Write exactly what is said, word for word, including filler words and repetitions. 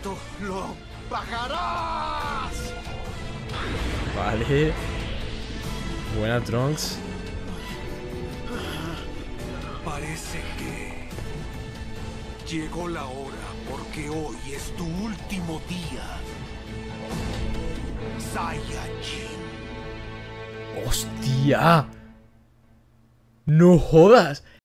Esto lo pagarás. Vale. Buena, Trunks. Parece que llegó la hora, porque hoy es tu último día. Saiyajin. ¡Hostia! ¡No jodas!